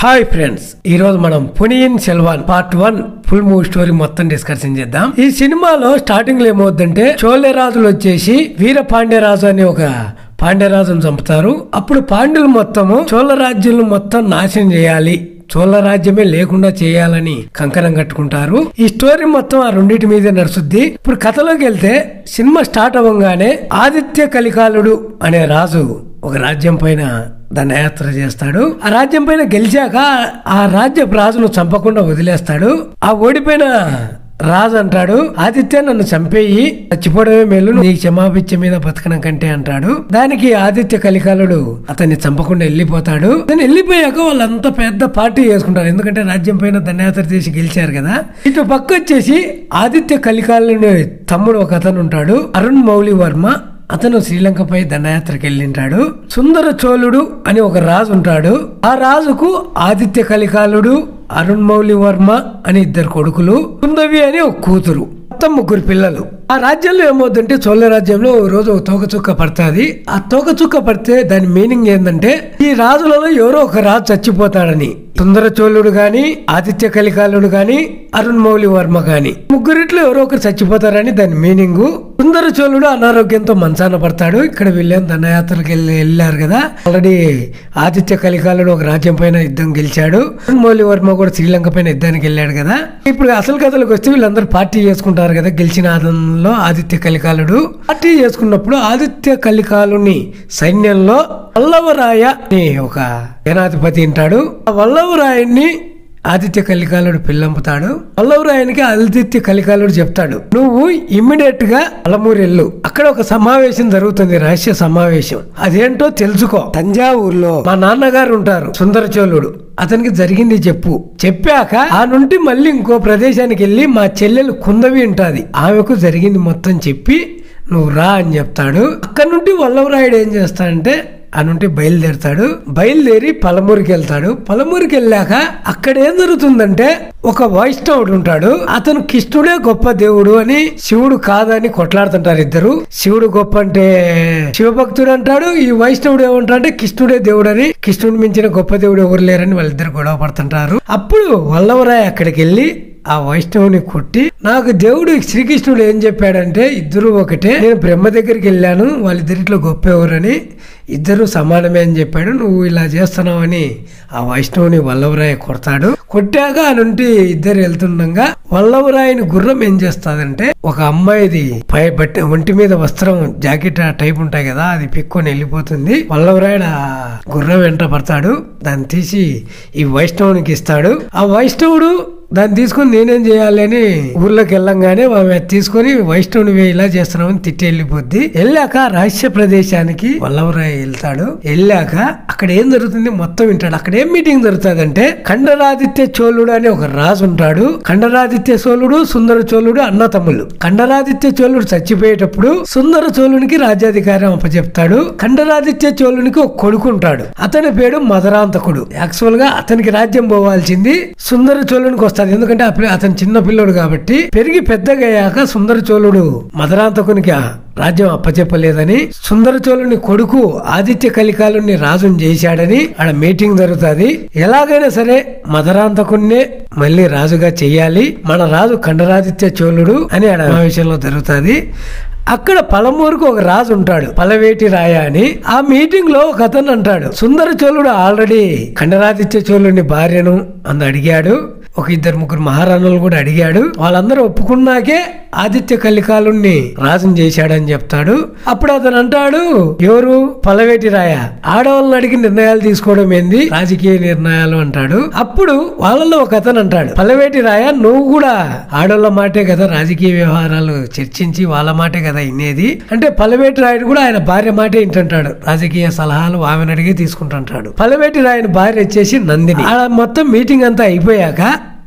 Hi friends, ఈ రోజు మనం Ponniyin Selvan part 1 full movie story మొత్తం డిస్కషన్ చేద్దాం. ఈ సినిమాలో స్టార్టింగ్ లో ఏమవుతుందంటే చోళరాజులు వచ్చేసి వీర పాండ్యరాజు అనే ఒక పాండ్యరాజును చంపుతారు. అప్పుడు పాండ్యులు మొత్తము చోళ రాజ్యాలను మొత్తం నాశనం చేయాలి, చోళ రాజ్యమే లేకుండా చేయాలని కంకణం కట్టుకుంటారు. ఈ స్టోరీ మొత్తం ఆ రెండింటి మీదే నడుస్తుంది. ఇప్పుడు కథలోకి వెళ్తే సినిమా స్టార్ట్ అవ్వగానే ఆదిత్య కలికాలుడు అనే రాజు ఒక రాజ్యం పైన దండయాత్ర చేస్తాడు. ఆ రాజ్యం పైన గెలిచాక ఆ రాజ్యపు రాజును చంపకుండా వదిలేస్తాడు. ఆ ఓడిపోయిన రాజు అంటాడు, ఆదిత్య నన్ను చంపేయి, చచ్చిపోవడమే మేలు, నీకు క్షమాపిచ్చ మీద బతకడం కంటే అంటాడు. దానికి ఆదిత్య కలికాలుడు అతన్ని చంపకుండా వెళ్ళిపోతాడు. అతను వెళ్ళిపోయాక వాళ్ళంతా పెద్ద పార్టీ చేసుకుంటారు, ఎందుకంటే రాజ్యం పైన దండయాత్ర చేసి గెలిచారు కదా. ఇటు పక్క వచ్చేసి ఆదిత్య కలికాలుడి తమ్ముడు ఒక అతను ఉంటాడు, అరుణ్ మౌలి వర్మ. అతను శ్రీలంకపై దండయాత్రకు వెళ్ళింటాడు. సుందర చోళుడు అని ఒక రాజు ఉంటాడు. ఆ రాజుకు ఆదిత్య కలికాలుడు, అరుణ్ మౌలి వర్మ అని ఇద్దరు కొడుకులు, కుందవి అని ఒక కూతురు, మొత్తం ముగ్గురు పిల్లలు. ఆ రాజ్యంలో ఏమవుతుందంటే చోళ రాజ్యంలో రోజు తోకచుక్క పడుతుంది. ఆ తోకచుక్క పడితే దాని మీనింగ్ ఏంటంటే ఈ రాజులలో ఎవరో ఒక రాజు చచ్చిపోతాడని. సుందర చోళుడు గాని, ఆదిత్య కలికాలుడు గాని, అరుణ్ మౌలి వర్మ గాని ముగ్గురిట్లో ఎవరో ఒకరు చచ్చిపోతారని దాని మీనింగ్. సుందర చోళుడు అనారోగ్యంతో మంచాన పడతాడు. ఇక్కడ వీళ్ళేం దండయాత్రలకు వెళ్ళారు కదా. ఆల్రెడీ ఆదిత్య కలికాలుడు ఒక రాజ్యం పైన యుద్ధం గెలిచాడు. అరుణ్ మౌలి వర్మ కూడా శ్రీలంక పైన యుద్ధానికి వెళ్ళాడు కదా. ఇప్పుడు అసలు కథలకు వస్తే వీళ్ళందరూ పార్టీ చేసుకుంటారు కదా. గెలిచిన ఆనందంలో ఆదిత్య కలికాలుడు పార్టీ చేసుకున్నప్పుడు ఆదిత్య కలికాలుని సైన్యంలో వల్లవరాయ అని ఒక సేనాధిపతి ఉంటాడు. ఆ వల్లవరాయుడిని ఆదిత్య కలికాలుడు పిల్లంపుతాడు. వల్లవరాయనికి ఆదిత్య కలికాలుడు చెప్తాడు, నువ్వు ఇమ్మీడియట్ గా అలమూరు వెళ్ళు, అక్కడ ఒక సమావేశం జరుగుతుంది, రహస్య సమావేశం, అదేంటో తెలుసుకో. తంజావూరులో మా నాన్నగారు ఉంటారు సుందర చోళుడు, అతనికి జరిగింది చెప్పు. చెప్పాక ఆ నుండి మళ్ళీ ఇంకో ప్రదేశానికి వెళ్ళి మా చెల్లెలు కుందవి ఉంటది, ఆమెకు జరిగింది మొత్తం చెప్పి నువ్వు రా అని చెప్తాడు. అక్కడ నుండి వల్లవరాయుడు ఏం చేస్తాడంటే ఆ నుండి బయలుదేరుతాడు. బయలుదేరి పలమూరుకి వెళ్తాడు. పలమూరుకి వెళ్ళాక అక్కడ ఏం జరుగుతుందంటే ఒక వైష్ణవుడు ఉంటాడు. అతను కృష్ణుడే గొప్ప దేవుడు అని, శివుడు కాదని కొట్లాడుతుంటారు ఇద్దరు. శివుడు గొప్ప అంటే శివభక్తుడు అంటాడు, ఈ వైష్ణవుడు ఏమంటాడంటే కృష్ణుడే దేవుడు అని, కృష్ణుడిని మించిన గొప్ప దేవుడు ఎవరు లేరని వాళ్ళిద్దరు గొడవ పడుతుంటారు. అప్పుడు వల్లవరాయ అక్కడికి వెళ్ళి ఆ వైష్ణవుని కొట్టి, నాకు దేవుడు శ్రీకృష్ణుడు ఏం చెప్పాడంటే ఇద్దరు ఒకటే, నేను బ్రహ్మ దగ్గరికి వెళ్ళాను, వాళ్ళిద్దరిట్లో గొప్ప ఎవరని, ఇద్దరు సమానమే అని చెప్పాడు, నువ్వు ఇలా చేస్తున్నావని ఆ వైష్ణవుని వల్లవరాయ కొడతాడు. కొట్టాక ఆ నుండి ఇద్దరు వెళ్తుండగా వల్లవరాయని గుర్రం ఏం చేస్తాదంటే ఒక అమ్మాయిది పై బట్ట ఒంటి మీద వస్త్రం జాకెట్ ఆ టైప్ ఉంటాయి కదా, అది పిక్కొని వెళ్ళిపోతుంది. వల్లవరాయుడు ఆ గుర్రం వెంట పడతాడు, దాన్ని తీసి ఈ వైష్ణవునికి ఇస్తాడు. ఆ వైష్ణవుడు దాన్ని తీసుకుని నేనేం చేయాలి అని ఊర్లోకి వెళ్ళంగానే ఆమె తీసుకుని వైష్ణవుని ఇలా చేస్తున్నామని తిట్టి వెళ్ళిపోద్ది. వెళ్ళాక రహస్య ప్రదేశానికి వల్లవరాయ వెళ్తాడు. వెళ్ళాక అక్కడ ఏం జరుగుతుంది మొత్తం వింటాడు. అక్కడ ఏం మీటింగ్ జరుగుతుందంటే కండరాదిత్య చోళుడు అని ఒక రాజు ఉంటాడు. కండరాదిత్య చోళుడు, సుందర చోళుడు అన్న తమ్ముళ్ళు. కండరాదిత్య చోళుడు చచ్చిపోయేటప్పుడు సుందర చోళునికి రాజ్యాధికారం అప్పచెప్తాడు. కండరాదిత్య చోళునికి ఒక కొడుకు ఉంటాడు, అతని పేరు మదరాంతకుడు. యాక్చువల్ గా అతనికి రాజ్యం పోవాల్సింది సుందర చోళునికి వస్తాడు, ఎందుకంటే అతను చిన్న పిల్లోడు కాబట్టి. పెరిగి పెద్దగా అయ్యాక సుందర చోళుడు మదరాంతకునికి రాజ్యం అప్పచెప్పలేదని, సుందర చోళుని కొడుకు ఆదిత్య కలికాలుని రాజుని చేశాడని ఆడ మీటింగ్ జరుగుతుంది. ఎలాగైనా సరే మదరాంతకున్నే మళ్ళీ రాజుగా చెయ్యాలి, మన రాజు కండరాదిత్య చోళుడు అని ఆడ సమావేశంలో జరుగుతుంది. అక్కడ పలమూరుకు ఒక రాజు ఉంటాడు, పలవేటి రాయ అని. ఆ మీటింగ్ లో ఒక అతను అంటాడు, సుందర చోళుడు ఆల్రెడీ కండరాదిత్య చోళుని భార్యను అడిగాడు, ఒక ఇద్దరు ముగ్గురు మహారాణులు కూడా అడిగాడు. వాళ్ళందరూ ఒప్పుకున్నాకే ఆదిత్య కలికాలుని రాజుని చేశాడని చెప్తాడు. అప్పుడు అతను అంటాడు, ఎవరు పలవేటి రాయ, ఆడవాళ్ళని అడిగి నిర్ణయాలు తీసుకోవడం ఏంది, రాజకీయ నిర్ణయాలు అంటాడు. అప్పుడు వాళ్ళలో ఒక అతను అంటాడు, పలవేటి రాయ నువ్వు కూడా ఆడవాళ్ళ మాటే కదా రాజకీయ వ్యవహారాలు చర్చించి వాళ్ళ మాటే కదా ఇన్నేది అంటే, పలవేటి రాయుడు కూడా ఆయన భార్య మాటే ఇంటుంటాడు, రాజకీయ సలహాలు ఆమెను అడిగి తీసుకుంటుంటాడు. పలవేటి రాయని భార్య వచ్చేసి నందిని. మొత్తం మీటింగ్ అంతా అయిపోయాక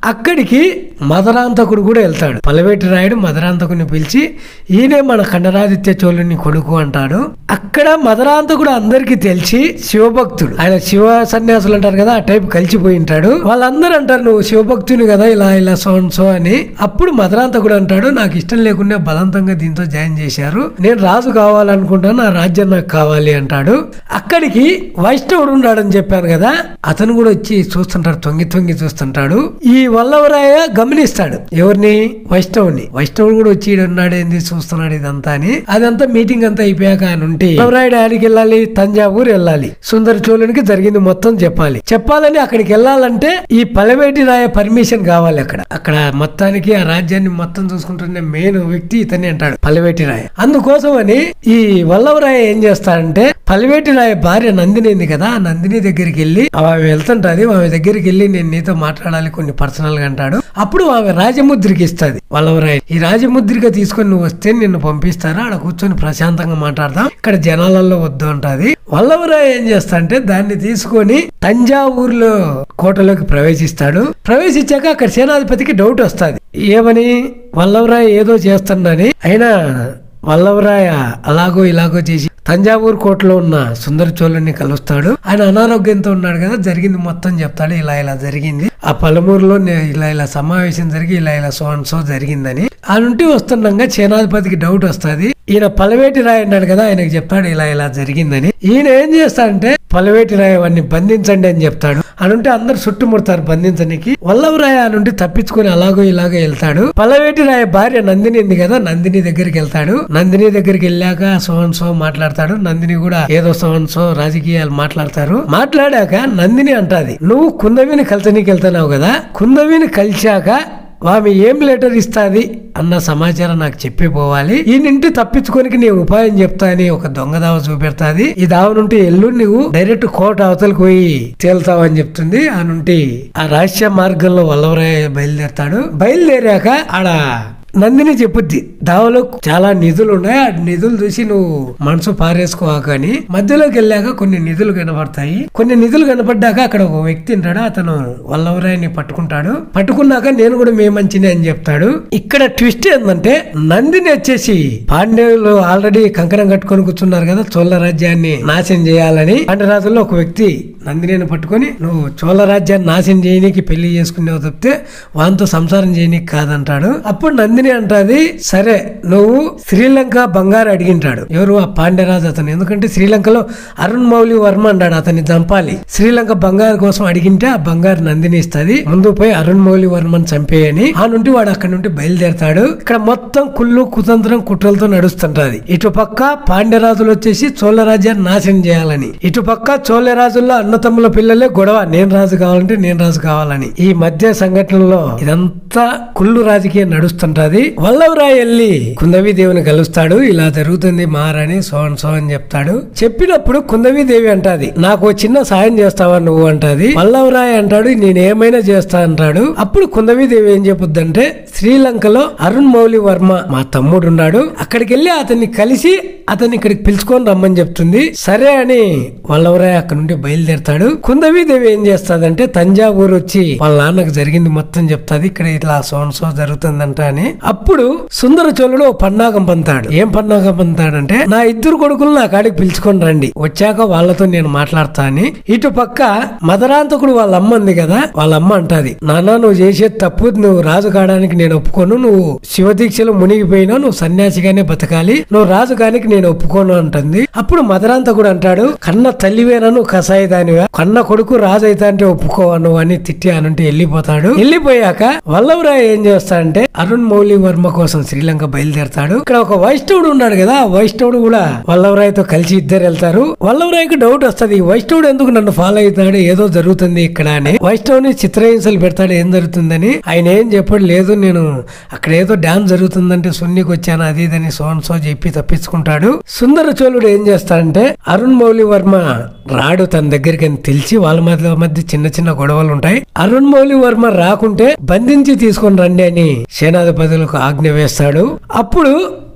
అక్కడికి మదరాంతకుడు కూడా వెళ్తాడు. పల్లవేటి రాయుడు మదరాంతకుడిని పిలిచి ఈయనే మన ఖండరాదిత్య చోళుని కొడుకు అంటాడు. అక్కడ మదరాంతకుడు అందరికి తెలిసి శివభక్తుడు, ఆయన శివ సన్యాసులు అంటారు కదా, ఆ టైప్ కలిసిపోయి ఉంటాడు. వాళ్ళందరూ అంటారు నువ్వు శివభక్తుని కదా, ఇలా ఇలా సో అని. అప్పుడు మదరాంతకుడు అంటాడు నాకు ఇష్టం లేకుండా బలవంతంగా దీంతో జాయిన్ చేశారు, నేను రాజు కావాలనుకుంటాను, నా రాజ్యం నాకు కావాలి అంటాడు. అక్కడికి వైష్ణవుడు ఉన్నాడని చెప్పాను కదా, అతను కూడా వచ్చి చూస్తుంటాడు, తొంగి తొంగి చూస్తుంటాడు. ఈ వల్లవరాయ గమనిస్తాడు ఎవరిని, వైష్ణవుని. వైష్ణవుడు కూడా వచ్చి ఉన్నాడు, ఏంది చూస్తున్నాడు ఇదంతా అని. అదంతా మీటింగ్ అంతా అయిపోయాక ఆయన ఉంటే వల్లవరాయుడు ఆడికి వెళ్ళాలి, తంజావూరు వెళ్ళాలి, సుందర చోళునికి జరిగింది మొత్తం చెప్పాలని అక్కడికి వెళ్ళాలంటే ఈ పల్లవేటి రాయ పర్మిషన్ కావాలి. అక్కడ మొత్తానికి ఆ రాజ్యాన్ని మొత్తం చూసుకుంటున్న మెయిన్ వ్యక్తి ఇతనే అంటాడు పల్లవేటి రాయ. అందుకోసం అని ఈ వల్లవరాయ ఏం చేస్తాడంటే పల్లవేటి రాయ భార్య నందిని ఉంది కదా, ఆ నందిని దగ్గరికి వెళ్ళి ఆమె వెళ్తుంటది, ఆమె దగ్గరికి వెళ్ళి నేను నీతో మాట్లాడాలి కొన్ని పర్సనల్ గా అంటాడు. అప్పుడు ఆమె రాజముద్రికి ఇస్తుంది వల్లవరాయ. ఈ రాజముద్రిక తీసుకొని నువ్వు వస్తే నిన్ను పంపిస్తారా, ఆడ కూర్చొని ప్రశాంతంగా మాట్లాడదాం, ఇక్కడ జనాలలో వద్దు అంటది. వల్లవరాయ ఏం చేస్తా అంటే దాన్ని తీసుకొని తంజావూరులో కోటలోకి ప్రవేశిస్తాడు. ప్రవేశించాక అక్కడ సేనాధిపతికి డౌట్ వస్తుంది, ఏమని వల్లవరాయ ఏదో చేస్తున్నాడని. అయినా వల్లవరాయ అలాగో ఇలాగో చేసి తంజావూరు కోటలో ఉన్న సుందర చోళుని కలుస్తాడు. ఆయన అనారోగ్యంతో ఉన్నాడు కదా, జరిగింది మొత్తం చెప్తాడు, ఇలా ఇలా జరిగింది, ఆ పలమూరులో ఇలా ఇలా సమావేశం జరిగి ఇలా ఇలా సో జరిగిందని. ఆ నుండి వస్తుండగా సేనాధిపతికి డౌట్ వస్తుంది, ఈయన పల్లవేటి రాయ అన్నాడు కదా, ఆయనకు చెప్తాడు ఇలా ఇలా జరిగిందని. ఈయన ఏం చేస్తాడంటే పల్లవేటి రాయ వాడిని బంధించండి అని చెప్తాడు. అనుంటే అందరు చుట్టుముడతారు బంధించడానికి. వల్లవరాయ నుండి తప్పించుకుని అలాగో ఇలాగో వెళ్తాడు. పల్లవేటి రాయ భార్య నందిని ఉంది కదా, నందిని దగ్గరికి వెళ్తాడు. నందిని దగ్గరికి వెళ్ళాక సో మాట్లాడతాడు. నందిని కూడా ఏదో సో రాజకీయాలు మాట్లాడతారు. మాట్లాడాక నందిని అంటాది, నువ్వు కుందవిని కలిసనికి వెళ్తున్నావు కదా, కుందవిని కలిశాక ఆమె ఏం లెటర్ ఇస్తాది అన్న సమాచారం నాకు చెప్పి పోవాలి, ఈ నుండి తప్పించుకోనికి నేను ఉపాయం చెప్తా అని ఒక దొంగ దావ చూపెడతాది. ఈ దావ నుండి ఎల్లు నువ్వు డైరెక్ట్ కోట అవతలకు పోయి తేల్తావని చెప్తుంది. ఆ నుండి ఆ రహస్య మార్గంలో వల్లవరాయ బయలుదేరతాడు. బయలుదేరాక ఆడ నందిని చెప్పుద్ది, దావలో చాలా నిధులు ఉన్నాయి, ఆ నిధులు చూసి నువ్వు మనసు పారేసుకోవాక అని. మధ్యలోకి వెళ్ళాక కొన్ని నిధులు కనబడతాయి. కొన్ని నిధులు కనపడ్డాక అక్కడ ఒక వ్యక్తి ఉంటాడు, అతను వల్లవరాయని పట్టుకుంటాడు. పట్టుకున్నాక నేను కూడా మే మంచిని అని చెప్తాడు. ఇక్కడ ట్విస్ట్ ఏంటంటే నందిని వచ్చేసి పాండ్యులు ఆల్రెడీ కంకణం కట్టుకొని కూర్చున్నారు కదా, చోళ రాజ్యాన్ని నాశనం చేయాలని. పాండ్యరాజుల్లో ఒక వ్యక్తి నందిని పట్టుకొని నువ్వు చోళ రాజ్యాన్ని నాశనం చేయనీకి పెళ్లి చేసుకునేవు తప్పితే వాంతో సంసారం చేయనీకి కాదంటాడు. అప్పుడు నందిని అంటది, సరే నువ్వు శ్రీలంక బంగారు అడిగింటాడు. ఎవరు, ఆ పాండ్యరాజు అతను. ఎందుకంటే శ్రీలంకలో అరుణ్ మౌలి వర్మ అన్నాడు, అతన్ని చంపాలి. శ్రీలంక బంగారు కోసం అడిగింటే ఆ బంగారు నందిని ఇస్తుంది, ముందు పోయి అరుణ్ మౌలి వర్మని చంపేయని. ఆ నుండి వాడు అక్కడ నుండి బయలుదేరతాడు. ఇక్కడ మొత్తం కుళ్ళు కుతంత్రం కుట్రలతో నడుస్తుంటది. ఇటు పక్క పాండ్యరాజులు వచ్చేసి చోళ రాజ్యాన్ని నాశనం చేయాలని, ఇటు పక్క చోళ రాజుల్లో అన్నతమ్ముల పిల్లలే గొడవ, నేను రాజు కావాలంటే నేను రాజు కావాలని. ఈ మధ్య సంఘటనలో ఇదంతా కుళ్ళు రాజకీయం నడుస్తుంటది. వల్లవరాయ వెళ్ళి కుందవి దేవిని కలుస్తాడు. ఇలా జరుగుతుంది మహారాణి సో అని చెప్తాడు. చెప్పినప్పుడు కుందవి దేవి అంటాది, నాకు చిన్న సాయం చేస్తావా నువ్వు అంటాది. వల్లవరాయ అంటాడు, నేనేమైనా చేస్తా అంటాడు. అప్పుడు కుందవి దేవి ఏం చెప్పుద్దంటే శ్రీలంకలో అరుణ్ మౌలి వర్మ మా తమ్ముడు ఉన్నాడు, అక్కడికి వెళ్ళి అతన్ని కలిసి అతన్ని ఇక్కడికి పిలుచుకొని రమ్మని చెప్తుంది. సరే అని వల్లవరాయ అక్కడ నుండి బయలుదేరతాడు. కుందవి దేవి ఏం చేస్తాదంటే తంజావూరు వచ్చి వాళ్ళ నాన్నకు జరిగింది మొత్తం చెప్తాది, ఇక్కడ ఇట్లా సో జరుగుతుందంట అని. అప్పుడు సుందర చోళుడు పన్నాగం పంతాడు. ఏం పన్నాగం పంతాడంటే నా ఇద్దరు కొడుకులు నా కాడికి పిలుచుకొని రండి, వచ్చాక వాళ్ళతో నేను మాట్లాడతా అని. ఇటు పక్క మదరాంతకుడు వాళ్ళ అమ్మ ఉంది కదా, వాళ్ళ అమ్మ అంటాది, నాన్న నువ్వు చేసే తప్పు, నువ్వు రాజు కావడానికి నేను ఒప్పుకోను, నువ్వు శివదీక్షలు మునిగిపోయినా నువ్వు సన్యాసిగానే బతకాలి, నువ్వు రాజు కానికి నేను ఒప్పుకోను అంటుంది. అప్పుడు మదరాంతకుడు అంటాడు, కన్న తల్లివేనా నువ్వు కసాయి దానివా, కన్న కొడుకు రాజు అయితే అంటే ఒప్పుకోవను అని తిట్టి అనంటే వెళ్ళిపోతాడు. వెళ్ళిపోయాక వల్లవరాయ ఏం చేస్తాడంటే అరుణ్ మౌలి వర్మ కోసం శ్రీలంక బయలుదేరతాడు. ఇక్కడ ఒక వైష్ణవుడు ఉన్నాడు కదా, ఆ వైష్ణవుడు కూడా వల్లవరాయతో కలిసి ఇద్దరు వెళ్తారు. వల్లవరాయకి డౌట్ వస్తుంది, వైష్ణవుడు ఎందుకు నన్ను ఫాలో అవుతాడు, ఏదో జరుగుతుంది ఇక్కడ అని. వైష్ణవుని చిత్రహింసలు పెడతాడు, ఏం జరుగుతుందని. ఆయన ఏం చెప్పాడు, లేదు నేను అక్కడ ఏదో డ్యాన్స్ జరుగుతుందంటే సున్నికి వచ్చాను అది ఇదని సో చెప్పి తప్పించుకుంటాడు. సుందర చోళుడు ఏం చేస్తాడంటే అరుణ్ మౌలి వర్మ రాడు తన దగ్గరికి అని తెలిసి వాళ్ళ మధ్య చిన్న చిన్న గొడవలు ఉంటాయి. అరుణ్ మౌలి వర్మ రాకుంటే బంధించి తీసుకొని రండి అని సేనాధిపతులకు ఆజ్ఞ వేస్తాడు. అప్పుడు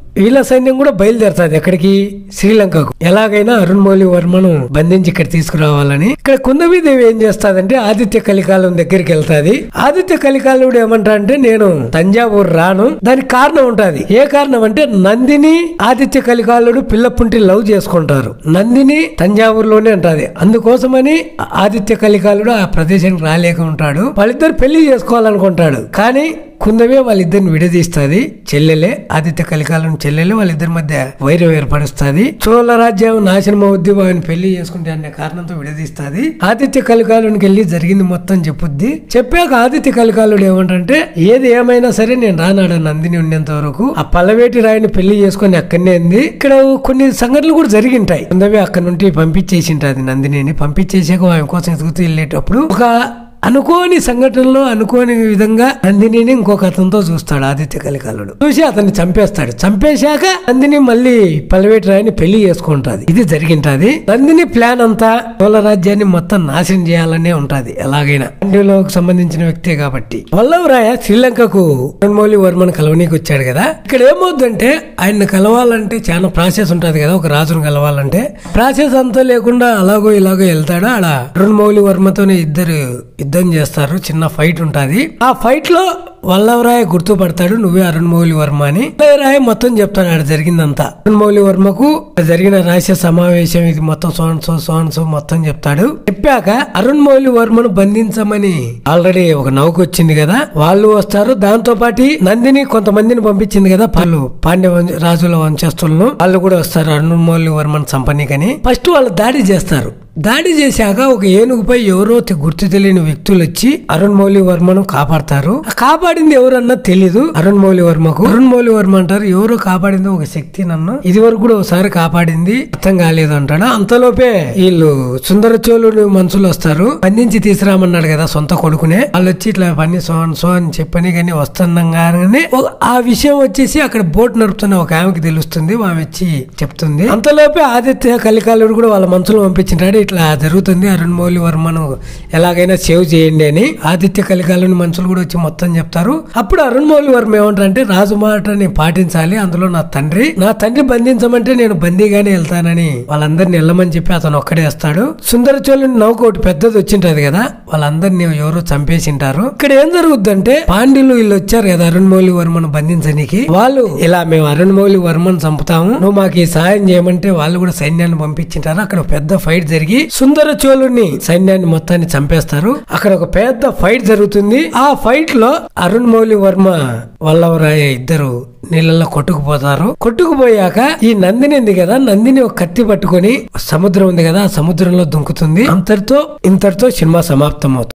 వీళ్ళ సైన్యం కూడా బయలుదేరుతుంది ఎక్కడికి, శ్రీలంకకు. ఎలాగైనా అరుణ్మౌళి వర్మను బంధించి ఇక్కడ తీసుకురావాలని. ఇక్కడ కుందవీదేవి ఏం చేస్తాదంటే ఆదిత్య కలికాలం దగ్గరికి వెళ్తాది. ఆదిత్య కలికాలుడు ఏమంటా అంటే నేను తంజావూరు రాను. దానికి కారణం ఉంటది. ఏ కారణం అంటే నందిని ఆదిత్య కలికాలుడు పిల్లపుంటి లవ్ చేసుకుంటారు. నందిని తంజావూరులోనే ఉంటది. అందుకోసమని ఆదిత్య కలికాలుడు ఆ ప్రదేశానికి రాలేక ఉంటాడు. వాళ్ళిద్దరు పెళ్లి చేసుకోవాలనుకుంటాడు. కానీ కుందవే వాళ్ళిద్దరిని విడదీస్తుంది. చెల్లెలే, ఆదిత్య కలికాలం చెల్లెలే. వాళ్ళిద్దరి మధ్య వైరం ఏర్పరుస్తుంది. చోళ రాజ్యం నాశనం అవుద్ది, ఆయన పెళ్లి చేసుకుంటే అనే కారణంతో విడదీస్తుంది. ఆదిత్య కలికాలునికి వెళ్ళి జరిగింది మొత్తం చెప్పుద్ది. చెప్పాక ఆదిత్య కలికాలుడు ఏమంటే ఏది ఏమైనా సరే నేను రానాడు నందిని ఉండేంత వరకు. ఆ పల్లవేటి రాయిని పెళ్లి చేసుకుని అక్కడనే ఉంది. ఇక్కడ కొన్ని సంఘటనలు కూడా జరిగింటాయి. కుందవే అక్కడ నుండి పంపించేసింటది నందినిని. పంపించేసాక ఆమె కోసం ఎదుగుతూ వెళ్ళేటప్పుడు ఒక అనుకోని సంఘటనలో అనుకోని విధంగా నందినిని ఇంకొక అతనితో చూస్తాడు ఆదిత్య కలికాలుడు. చూసి అతన్ని చంపేస్తాడు. చంపేశాక నందిని మళ్ళీ పల్లవేటి రాయిని పెళ్లి చేసుకుంటాది. ఇది జరిగింటది. నందిని ప్లాన్ అంతా చోళ రాజ్యాన్ని మొత్తం నాశనం చేయాలనే ఉంటది. ఎలాగైనా పాండ్యులకు సంబంధించిన వ్యక్తే కాబట్టి. వల్లవరాయ శ్రీలంకకు అరుణ్మౌళి వర్మను కలవనీకి వచ్చాడు కదా. ఇక్కడ ఏమవుతుందంటే ఆయన్ని కలవాలంటే చాలా ప్రాసెస్ ఉంటది కదా. ఒక రాజును కలవాలంటే ప్రాసెస్ అంతా లేకుండా అలాగో ఇలాగో వెళ్తాడు. ఆడ అరుణ్మౌళి వర్మతోనే ఇద్దరు యుద్ధం చేస్తారు. చిన్న ఫైట్ ఉంటది. ఆ ఫైట్ లో వల్లవరాయ గుర్తుపడతాడు నువ్వే అరుణ్మౌళి వర్మ అని. వల్లవరాయ మొత్తం చెప్తాడు ఆడ జరిగిందంతా. అరుణ్మౌళి వర్మకు జరిగిన రహస్య సమావేశం ఇది మొత్తం సోన్సో మొత్తం చెప్తాడు. చెప్పాక అరుణ్మౌళి వర్మను బంధించమని ఆల్రెడీ ఒక నౌక వచ్చింది కదా, వాళ్ళు వస్తారు. దాంతో పాటు నందిని కొంతమందిని పంపించింది కదా, వాళ్ళు పాండ్య రాజుల వంశస్థులను, వాళ్ళు కూడా వస్తారు అరుణ్మౌళి వర్మను చంపనీకని. ఫస్ట్ వాళ్ళు దాడి చేస్తారు. దాడి చేశాక ఒక ఏనుగుపై ఎవరో గుర్తు తెలియని వ్యక్తులు వచ్చి అరుణ్మౌళి వర్మను కాపాడతారు. కాపాడింది ఎవరన్నా తెలీదు అరుణ్మౌళి వర్మకు. అరుణ్మౌళి వర్మ అంటారు ఎవరో కాపాడింది ఒక శక్తి, నన్ను ఇది వరకు కూడా ఒకసారి కాపాడింది, అర్థం కాలేదు అంటాడు. అంతలోపే వీళ్ళు సుందరచోళుడు మనుషులు వస్తారు. బంధించి తీసుకురామన్నాడు కదా సొంత కొడుకునే. వాళ్ళు వచ్చి ఇట్లా పని సో అని చెప్పని కానీ వస్తుండగానే ఆ విషయం వచ్చేసి అక్కడ బోట్ నడుపుతున్న ఒక ఆమెకి తెలుస్తుంది. ఆమె వచ్చి చెప్తుంది. అంతలోపే ఆదిత్య కలికాలుడు కూడా వాళ్ళ మనుషులు పంపించినాడు. ఇట్లా జరుగుతుంది, అరుణ్మౌళి వర్మను ఎలాగైనా సేవ్ చేయండి అని. ఆదిత్య కలికాలని మనుషులు కూడా వచ్చి మొత్తం చెప్తారు. అప్పుడు అరుణ్మౌళి వర్మ ఏమంటారంటే రాజు మాటని పాటించాలి, అందులో నా తండ్రి బంధించమంటే నేను బందీగానే వెళ్తానని వాళ్ళందరినీ వెళ్ళమని చెప్పి అతను ఒక్కడే వస్తాడు. సుందరచోళుని నౌక ఒకటి పెద్దది వచ్చింటది కదా, వాళ్ళందరినీ ఎవరో చంపేసింటారు. ఇక్కడ ఏం జరుగుద్దంటే పాండ్యులు వీళ్ళు వచ్చారు కదా అరుణ్మౌళి వర్మను బంధించడానికి. వాళ్ళు ఇలా మేము అరుణ్మౌళి వర్మను చంపుతాము, నువ్వు మాకు ఈ సాయం చేయమంటే వాళ్ళు కూడా సైన్యాన్ని పంపించింటారు. అక్కడ పెద్ద ఫైట్ జరిగి సుందరచోళుని సైన్యాన్ని మొత్తాన్ని చంపేస్తారు. అక్కడ ఒక పెద్ద ఫైట్ జరుగుతుంది. ఆ ఫైట్ లో అరుణ్మౌళి వర్మ వల్లవరాయ ఇద్దరు నీళ్ళల్లో కొట్టుకుపోతారు. కొట్టుకుపోయాక ఈ నందిని ఉంది కదా, నందిని ఒక కత్తి పట్టుకొని సముద్రం ఉంది కదా, ఆ సముద్రంలో దుంకుతుంది. ఇంతటితో సినిమా సమాప్తం అవుతుంది.